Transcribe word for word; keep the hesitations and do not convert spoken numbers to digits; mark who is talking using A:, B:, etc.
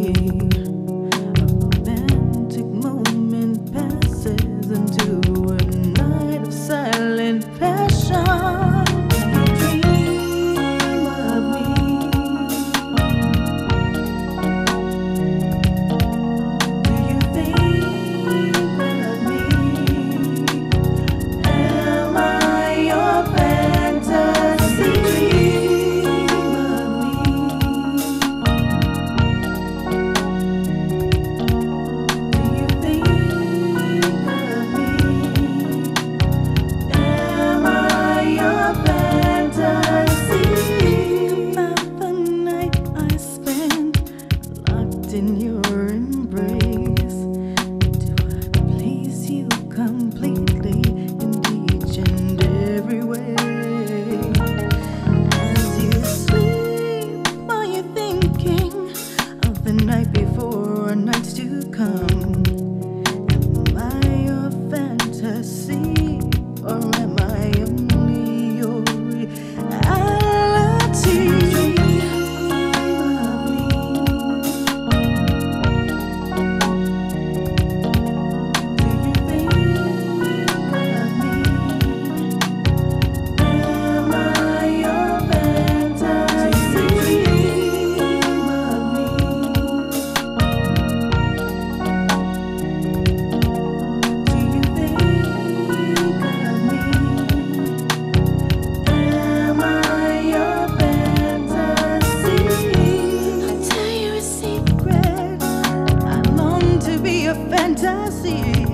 A: A romantic moment passes into a night of silent passion. Dream of me. Do you think of me? Am I your fantasy? Dream of me. Do you think of me? Am I your fantasy? Think about the night I spent locked in your embrace. Do I please you completely in each and every way? As you sleep, are you thinking of the night before or nights to come? Am I your fantasy, or am I only your reality? Dream of me. Do you think of me? Am I your fantasy? Dream of me. Do you think of me? Am I your fantasy? I'll tell you a secret. I long to be a fantasy.